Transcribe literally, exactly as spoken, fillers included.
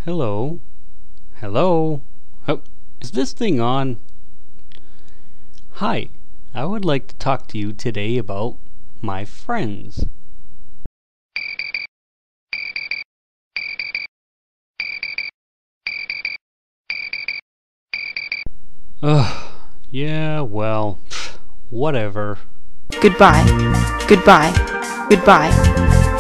Hello? Hello? Oh, is this thing on? Hi, I would like to talk to you today about my friends. Ugh, yeah, well, whatever. Goodbye. Goodbye. Goodbye.